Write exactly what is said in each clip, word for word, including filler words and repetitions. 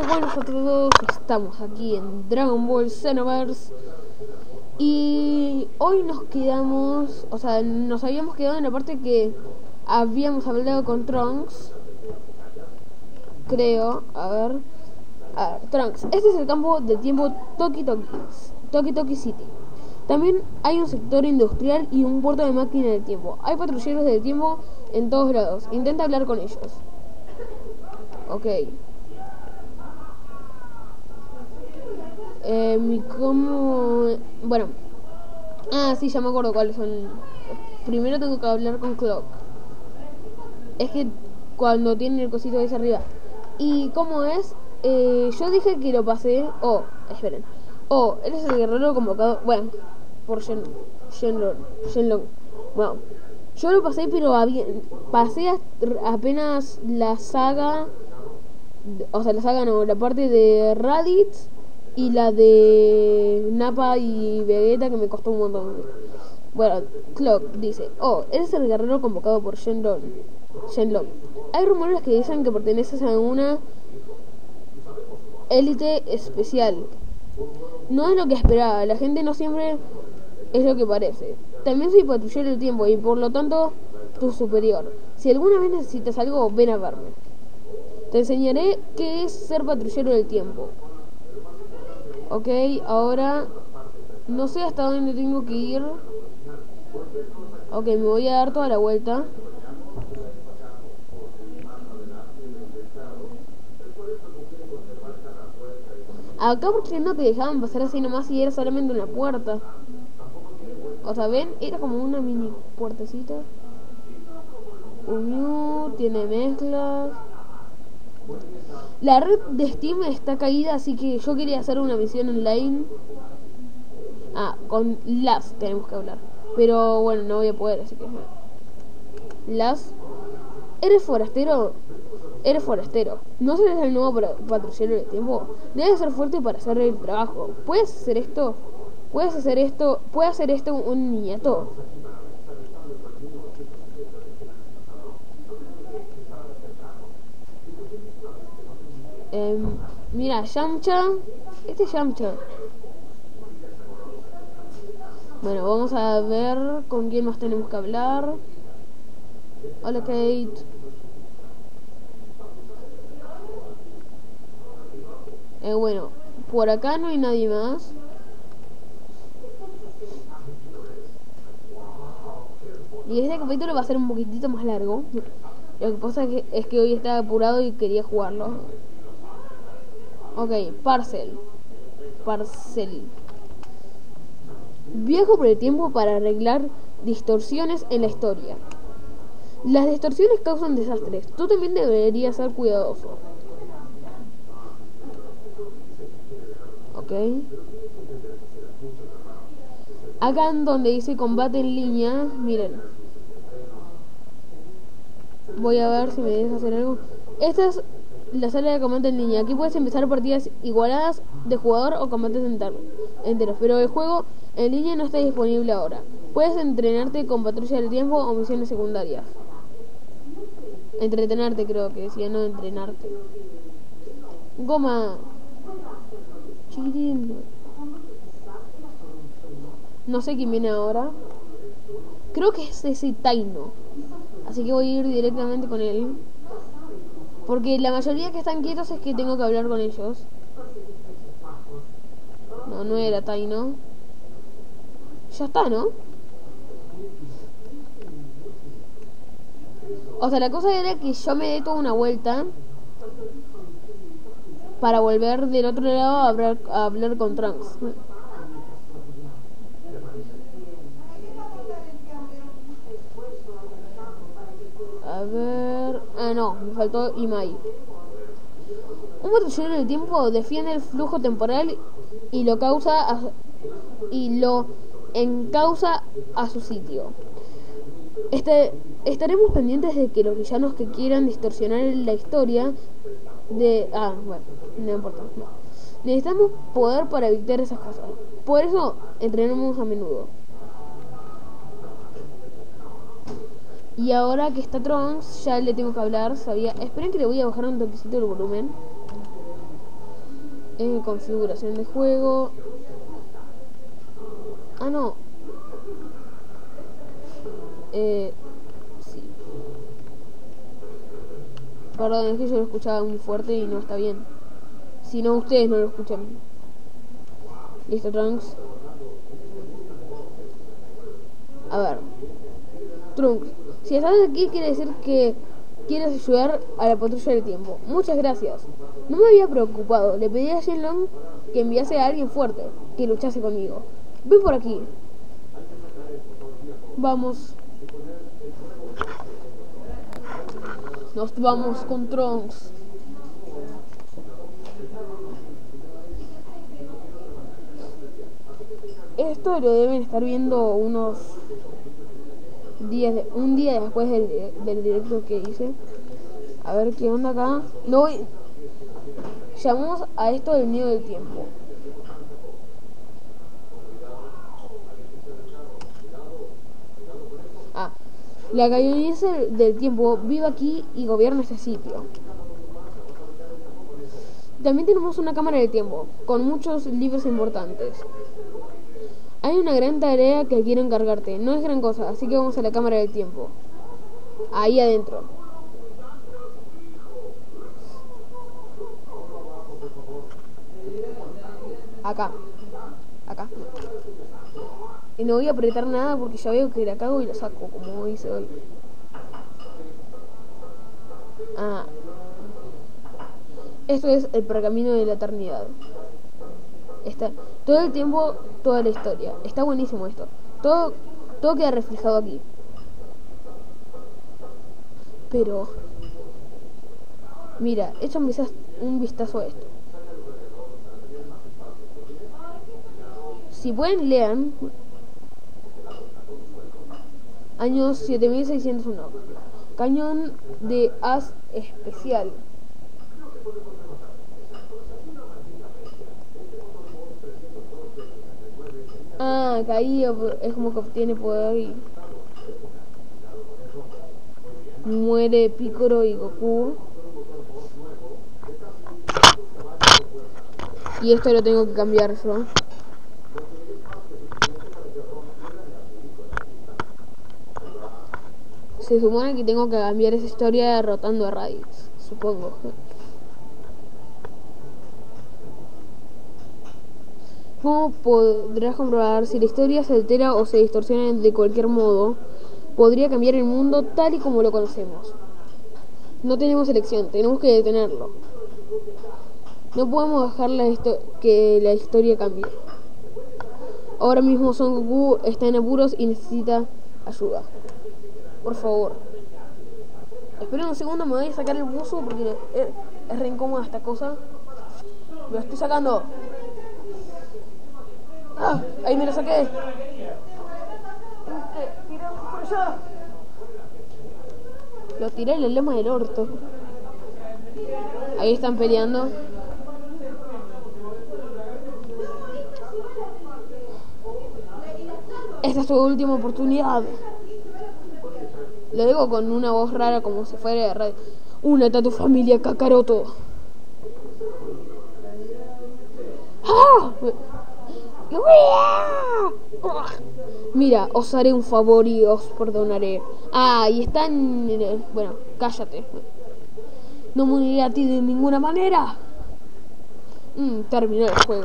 buenas a todos, estamos aquí en Dragon Ball Xenoverse. Y hoy nos quedamos, o sea, nos habíamos quedado en la parte que habíamos hablado con Trunks. Creo, a ver, a ver, Trunks, este es el campo de tiempo Toki Toki, Toki Toki City. También hay un sector industrial y un puerto de máquina del tiempo. Hay patrulleros del tiempo en todos lados, intenta hablar con ellos. Ok. Eh, mi como... Bueno. Ah, sí, ya me acuerdo cuáles son. Primero tengo que hablar con Clock. Es que cuando tiene el cosito ese arriba. ¿Y cómo es? Eh, yo dije que lo pasé... Oh, esperen. Oh, eres el guerrero convocado... Bueno, por Shen... Shenlong. Shenlong. Bueno, yo lo pasé, pero había... pasé apenas la saga... O sea, la saga no, la parte de Raditz y la de Nappa y Vegeta, que me costó un montón. Bueno, Clock dice: oh, eres el guerrero convocado por Shenlong. Shenlong. Hay rumores que dicen que perteneces a una élite especial. No es lo que esperaba, la gente no siempre es lo que parece. También soy patrullero del tiempo y por lo tanto tu superior. Si alguna vez necesitas algo, ven a verme. Te enseñaré qué es ser patrullero del tiempo. Ok, ahora no sé hasta dónde tengo que ir. Ok, me voy a dar toda la vuelta. Acá porque no te dejaban pasar así nomás y era solamente una puerta. O sea, ven, era como una mini puertecita. Umiu tiene mezclas. La red de Steam está caída, así que yo quería hacer una misión online. Ah, con Las tenemos que hablar. Pero bueno, no voy a poder, así que... Las, ¿eres forastero? Eres forastero. ¿No serás el nuevo patrullero del tiempo? Debes ser fuerte para hacer el trabajo. ¿Puedes hacer esto? ¿Puedes hacer esto? ¿Puede hacer esto un niñato? Eh, mira, Yamcha. Este es Yamcha. Bueno, vamos a ver con quién más tenemos que hablar. Hola, Kate. Eh, bueno, por acá no hay nadie más. Y este capítulo va a ser un poquitito más largo. Lo que pasa es que, es que hoy estaba apurado y quería jugarlo. Ok, Parcel. Parcel. Viajo por el tiempo para arreglar distorsiones en la historia. Las distorsiones causan desastres. Tú también deberías ser cuidadoso. Ok. Acá en donde dice combate en línea, miren. Voy a ver si me deja hacer algo. Esta es la sala de combate en línea. Aquí puedes empezar partidas igualadas de jugador o combates enteros, pero el juego en línea no está disponible ahora. Puedes entrenarte con patrulla del tiempo o misiones secundarias. Entretenerte, creo que decía, no entrenarte. Goma. Chiquitín. No sé quién viene ahora. Creo que es ese Taino. Así que voy a ir directamente con él. Porque la mayoría que están quietos es que tengo que hablar con ellos. No, no era Taino. Ya está, ¿no? O sea, la cosa era que yo me dé toda una vuelta para volver del otro lado a hablar, a hablar con Trunks. A ver... Ah, no, me faltó Imai. Un patrullero del tiempo defiende el flujo temporal y lo causa a, y lo encausa a su sitio. Este, estaremos pendientes de que los villanos que quieran distorsionar la historia de... Ah, bueno, no importa. No. Necesitamos poder para evitar esas cosas. Por eso entrenamos a menudo. Y ahora que está Trunks, ya le tengo que hablar, sabía... Esperen que le voy a bajar un toquecito el volumen. Eh, configuración de juego. Ah, no. Eh, sí. Perdón, es que yo lo escuchaba muy fuerte y no está bien. Si no, ustedes no lo escuchan. Listo, Trunks. A ver. Trunks, si estás aquí quiere decir que quieres ayudar a la patrulla del tiempo. Muchas gracias. No me había preocupado. Le pedí a Shenlong que enviase a alguien fuerte, que luchase conmigo. Ven por aquí. Vamos. Nos vamos con Trunks. Esto lo deben estar viendo unos días de, un día después del, del directo que hice. A ver qué onda acá. No, llamamos a esto del nido del tiempo. Ah, la Cañoniza del tiempo vive aquí y gobierna este sitio. También tenemos una cámara del tiempo con muchos libros importantes. Hay una gran tarea que quiero encargarte. No es gran cosa, así que vamos a la cámara del tiempo. Ahí adentro. Acá. Acá. Y no voy a apretar nada porque ya veo que la cago y la saco, como hice hoy. Ah. Esto es el pergamino de la eternidad. Está todo el tiempo, toda la historia. Está buenísimo esto. Todo, todo queda reflejado aquí. Pero mira, echa un vistazo, un vistazo a esto. Si pueden, lean. Año siete mil seiscientos uno. Cañón de haz especial. Ah, caí, es como que obtiene poder y muere Piccolo y Goku. Y esto lo tengo que cambiar yo. Se supone que tengo que cambiar esa historia derrotando a Raditz, supongo. ¿Cómo podrás comprobar si la historia se altera o se distorsiona de cualquier modo? Podría cambiar el mundo tal y como lo conocemos. No tenemos elección, tenemos que detenerlo. No podemos dejar la que la historia cambie. Ahora mismo Son Goku está en apuros y necesita ayuda. Por favor. Espera un segundo, me voy a sacar el buzo porque es, es re incómoda esta cosa. Me lo estoy sacando. ¡Ah! Ahí me lo saqué. Lo tiré en la loma del orto. Ahí están peleando. Esta es tu última oportunidad. Lo digo con una voz rara como si fuera de radio. Únete a tu familia, Kakaroto. ¡Ah! Mira, os haré un favor y os perdonaré. Ah, y están... Bueno, cállate. No me uniré a ti de ninguna manera. Mm, terminé el juego.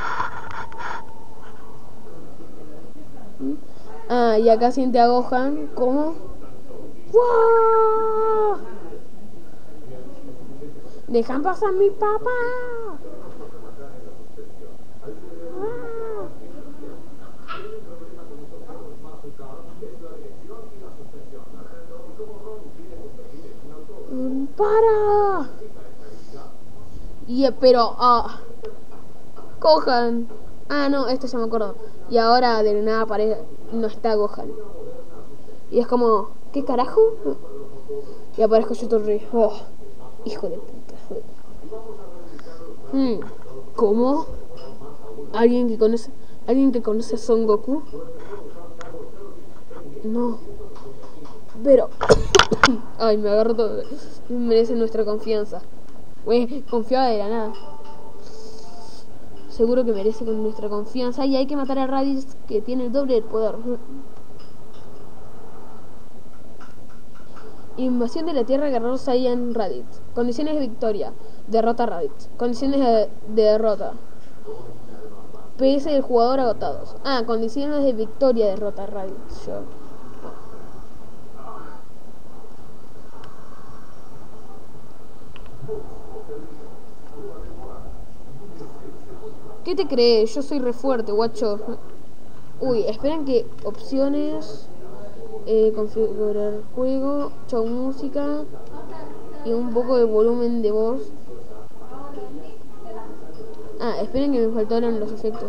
¿Mm? Ah, y acá siente a Gohan como... ¡Wow! Dejan pasar a mi papá. ¡Para! Y pero, ah, Gohan. Ah, no, esto ya me acuerdo. Y ahora de nada aparece, no está Gohan. Y es como, ¿qué carajo? Y aparezco yo todo re, oh, hijo de puta. Hmm, ¿cómo? ¿Alguien que conoce, alguien que conoce a Son Goku? No. Pero ay, me agarro todo. Merece nuestra confianza. Güey, confiaba de la nada. seguro que merece con nuestra confianza y hay que matar a Raditz, que tiene el doble del poder. Invasión de la Tierra, guerrero Saiyan Raditz. Condiciones de victoria. Derrota a Raditz. Condiciones de, de derrota. P S del jugador agotados. Ah, condiciones de victoria, derrota a Raditz. Yo. ¿Qué te crees? Yo soy re fuerte, guacho. Uy, esperen que opciones, eh, configurar juego, show música y un poco de volumen de voz. Ah, esperen que me faltaron los efectos.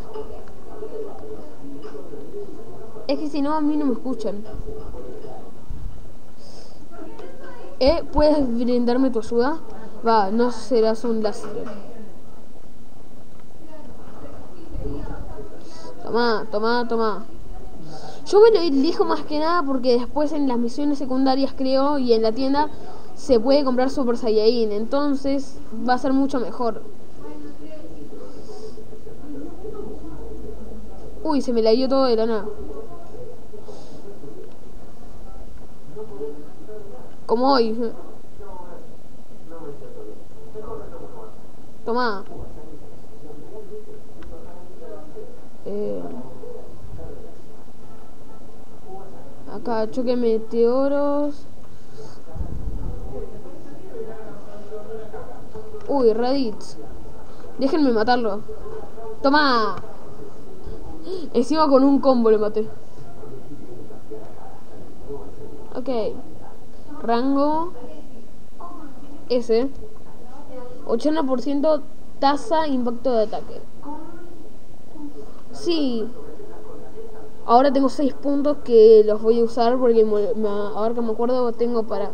Es que si no, a mí no me escuchan. ¿Eh? ¿Puedes brindarme tu ayuda? Va, no serás un láser. Toma, toma, toma. Yo me lo elijo más que nada porque después en las misiones secundarias, creo, y en la tienda se puede comprar Super Saiyajin. Entonces va a ser mucho mejor. Uy, se me la dio todo de la nada. Como hoy. Toma. Eh, acá choque meteoros. Uy, Raditz. Déjenme matarlo. Toma. Encima con un combo le maté. Ok. Rango S. ochenta por ciento tasa impacto de ataque. Sí. Ahora tengo seis puntos que los voy a usar porque me, me, ahora que me acuerdo tengo para...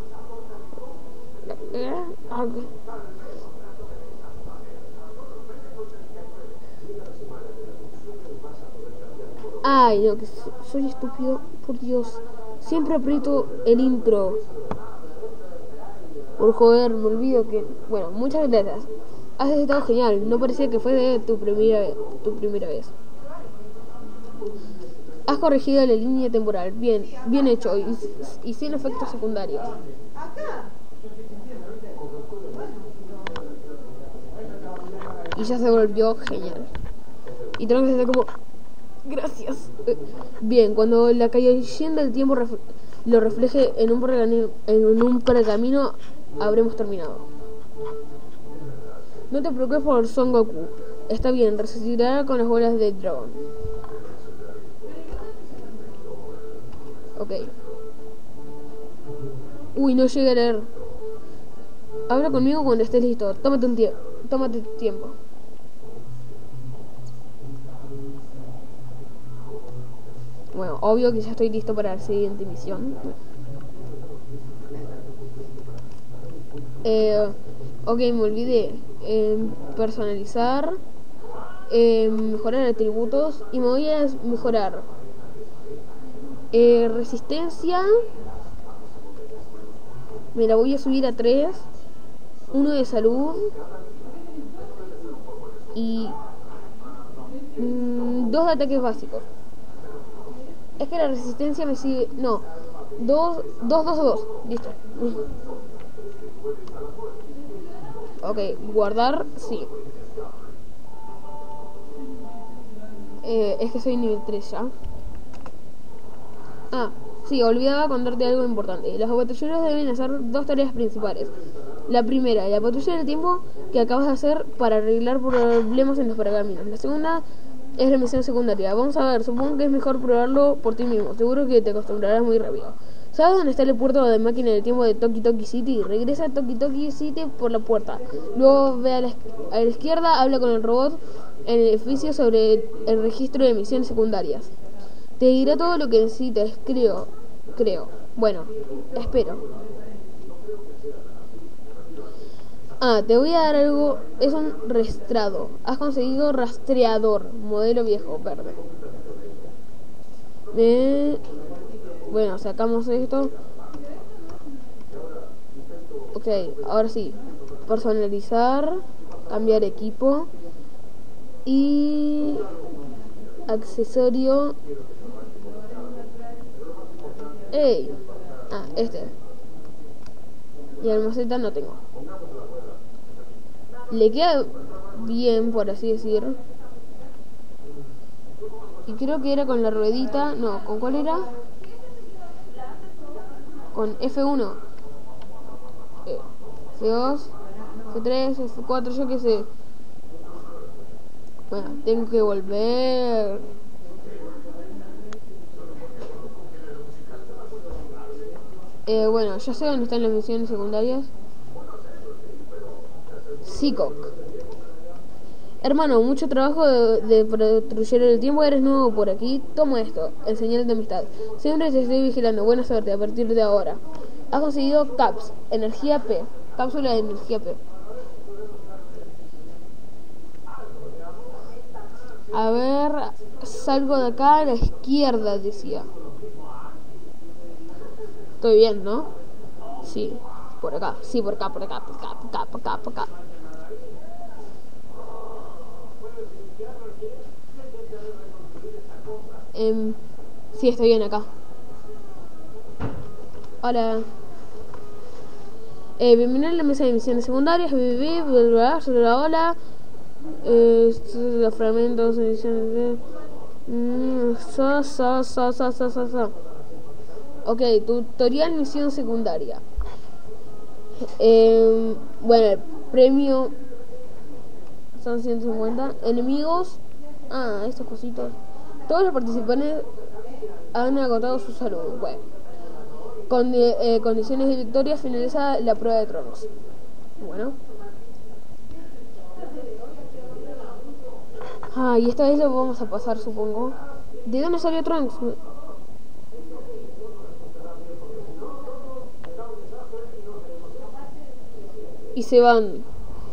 Ay, no, que soy estúpido, por Dios. Siempre aprieto el intro. Por joder, me olvido que... Bueno, muchas gracias. Has estado genial. No parecía que fue de tu primera, tu primera vez. Has corregido la línea temporal. Bien, bien hecho. Y, y sin efectos secundarios. Y ya se volvió genial. Y tengo que hacer como... Gracias. Bien, cuando la cayendo del tiempo ref lo refleje en un, en un pergamino, habremos terminado. No te preocupes por Son Goku. Está bien, resucitará con las bolas de dragón. Ok. Uy, no llegué a leer. Habla conmigo cuando estés listo. Tómate un tiempo. Tómate tu tiempo. Bueno, obvio que ya estoy listo para la siguiente misión. Eh, ok, me olvidé. Eh, personalizar. Eh, mejorar atributos. Y me voy a mejorar. Eh, resistencia. Me la voy a subir a tres. Uno de salud. Y... Mmm, dos de ataques básicos. Es que la resistencia me sigue... No. Dos, dos, dos, dos. Listo. Ok, guardar, sí. Eh, es que soy nivel tres ya. Ah, sí, olvidaba contarte algo importante. Los patrulleros deben hacer dos tareas principales. La primera, la patrulla del tiempo que acabas de hacer para arreglar problemas en los pergaminos. La segunda es la misión secundaria. Vamos a ver, supongo que es mejor probarlo por ti mismo. Seguro que te acostumbrarás muy rápido. ¿Sabes dónde está el puerto de máquina del tiempo de Toki Toki City? Regresa a Toki Toki City por la puerta. Luego ve a la, a la izquierda, habla con el robot en el edificio sobre el registro de misiones secundarias. Te dirá todo lo que necesites, creo. Creo. Bueno, espero. Ah, te voy a dar algo. Es un restrado. Has conseguido rastreador. Modelo viejo, verde. Eh, bueno, sacamos esto. Ok, ahora sí. Personalizar. Cambiar equipo. Y accesorio. ¡Ey! Ah, este. Y almaceta no tengo. Le queda bien, por así decir. Y creo que era con la ruedita. No, ¿con cuál era? Con F uno. Eh, F dos. F tres, F cuatro, yo qué sé. Bueno, tengo que volver. Eh, bueno, ya sé dónde están las misiones secundarias. Seacock. Hermano, mucho trabajo de, de patrullero del tiempo. Eres nuevo por aquí. Toma esto, el señal de amistad. Siempre te estoy vigilando. Buena suerte a partir de ahora. Has conseguido CAPS, energía P. Cápsula de energía P. A ver, salgo de acá a la izquierda, decía. Estoy bien, ¿no? Sí, por acá, sí, por acá, por acá, por acá, por acá, por acá, por acá. Eh, sí, estoy bien acá. Hola. Eh, bienvenido a la mesa de misiones secundarias. Sobre la ola. Eh, los fragmentos, ediciones de. Mm, so, so, so, so, so, so, so. Ok, tutorial misión secundaria. Eh, bueno, el premio son ciento cincuenta. Enemigos. Ah, estos cositos. Todos los participantes han agotado su salud. Bueno. Con eh, condiciones de victoria finaliza la prueba de Trunks. Bueno. Ah, y esta vez lo vamos a pasar, supongo. ¿De dónde salió Trunks? Y se van.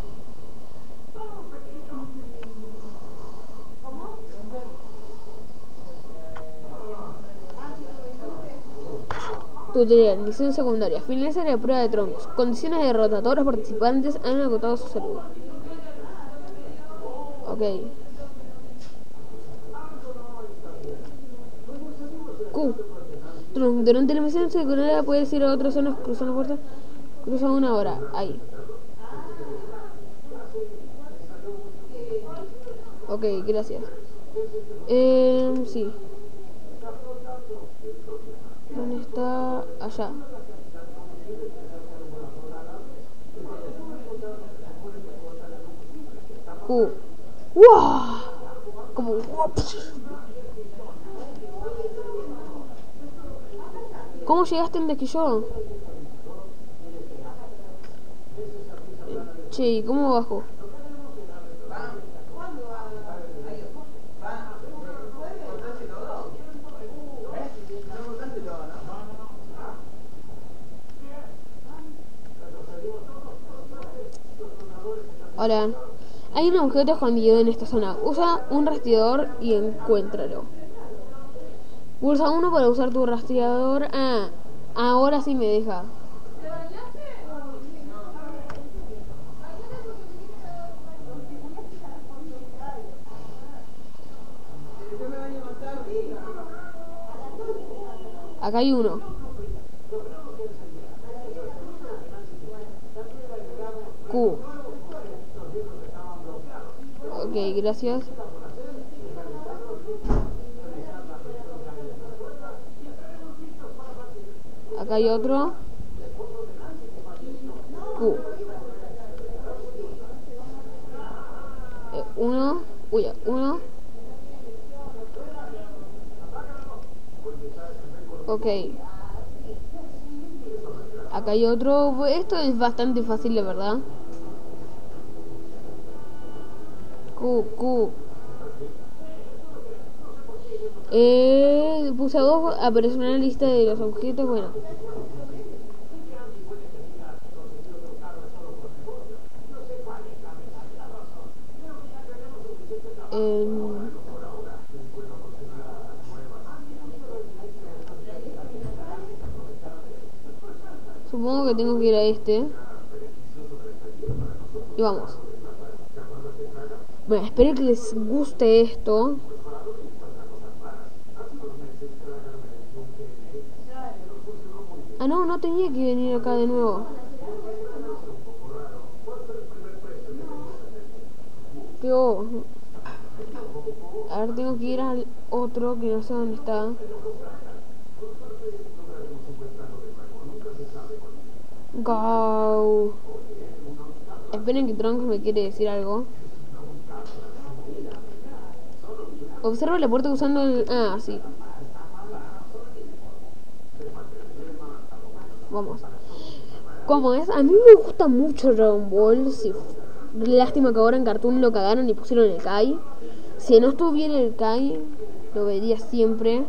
Tutorial, misión secundaria. Finaliza la prueba de Trunks. Condiciones de derrota. Todos los participantes han agotado su salud. Ok. Q. Trunks, durante la misión secundaria puedes ir a otras zonas cruzando puertas. Cruza una hora. Ahí. Ok, gracias. Eh, sí. ¿Dónde está? Allá. Uh. ¡Wow! Como. ¿Cómo llegaste antes que yo? Che, ¿y cómo bajo? Hola. Hay un objeto escondido en esta zona. Usa un rastreador y encuéntralo. Pulsa uno para usar tu rastreador. Ah, ahora sí me deja. Acá hay uno. Q. Ok, gracias. Acá hay otro. Q. Eh, uno. Uy, uno. Ok. Acá hay otro. Esto es bastante fácil, de verdad. Q, Q. Eh, puse a dos, apareció una lista de los objetos, bueno. Eh, supongo que tengo que ir a este. Y vamos. Bueno, espero que les guste esto. Ah, no, no tenía que venir acá de nuevo. Pero... A ver, tengo que ir al otro que no sé dónde está. Go. Esperen que Trunks me quiere decir algo. Observa la puerta usando el... Ah, sí. Vamos. Como es, a mí me gusta mucho Dragon Ball. Sí. Lástima que ahora en Cartoon lo cagaron y pusieron el Kai. Si no estuviera el Kai, lo vería siempre.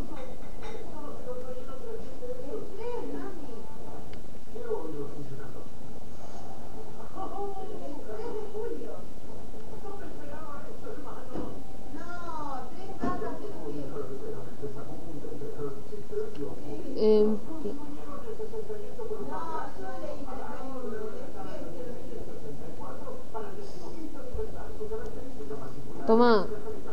Eh, toma.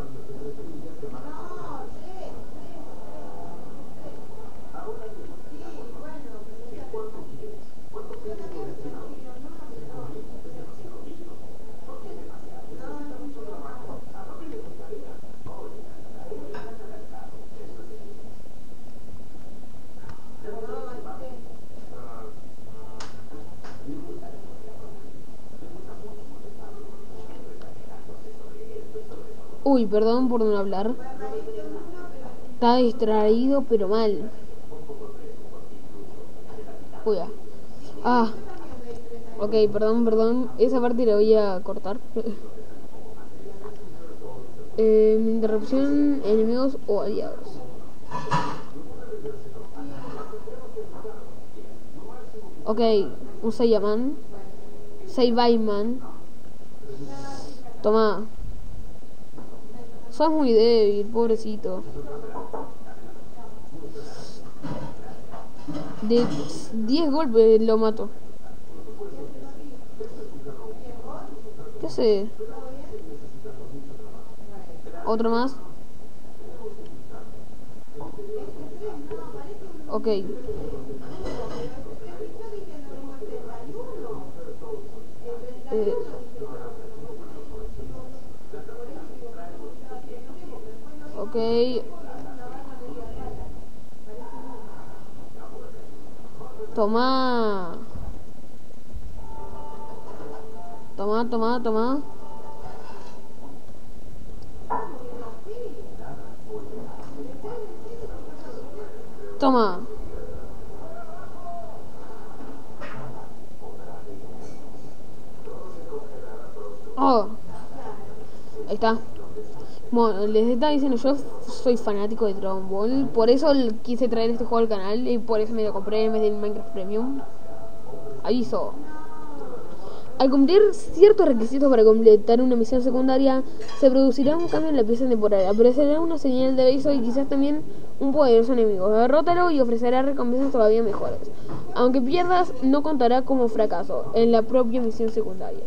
Uy, perdón por no hablar. Está distraído, pero mal. Uy, ya. Ah. Ok, perdón, perdón. Esa parte la voy a cortar. eh, interrupción, enemigos o aliados. Ok, un Saiyaman. Saibaiman. Toma. Sos muy débil, pobrecito. De diez golpes lo mato. ¿Qué sé? Otro más. Ok. Eh. Ok. Toma. Toma, toma, toma. Toma. Oh. Ahí está. Bueno, les estaba diciendo, yo soy fanático de Dragon Ball. Por eso quise traer este juego al canal. Y por eso me lo compré en vez del Minecraft Premium. Aviso. Al cumplir ciertos requisitos para completar una misión secundaria, se producirá un cambio en la pieza temporal. Aparecerá una señal de aviso y quizás también un poderoso enemigo. Derrótalo y ofrecerá recompensas todavía mejores. Aunque pierdas, no contará como fracaso en la propia misión secundaria.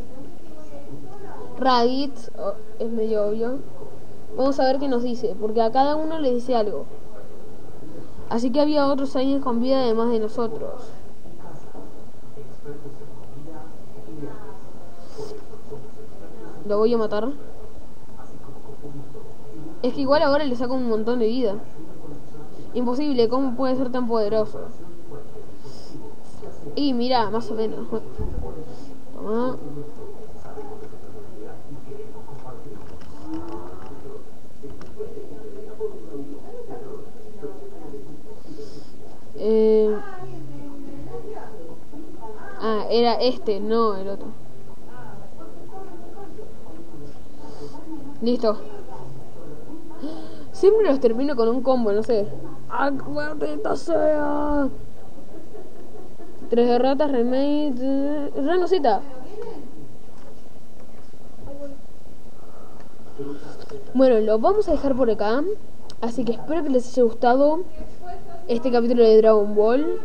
Raditz, oh, es medio obvio. Vamos a ver qué nos dice, porque a cada uno le dice algo. Así que había otros aliens con vida además de nosotros. Lo voy a matar. Es que igual ahora le saco un montón de vida. Imposible, ¿cómo puede ser tan poderoso? Y mira, más o menos. Toma. Eh... Ah, era este, no el otro. Listo. Siempre los termino con un combo, no sé. ¡Ah, qué maldita sea! Tres derrotas, remake... Rangosita. Bueno, lo vamos a dejar por acá. Así que espero que les haya gustado este capítulo de Dragon Ball.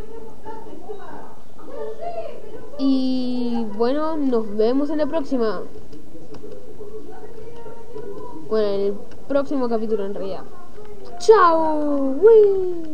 Y bueno, nos vemos en la próxima. Bueno, en el próximo capítulo en realidad. ¡Chao! ¡Wii!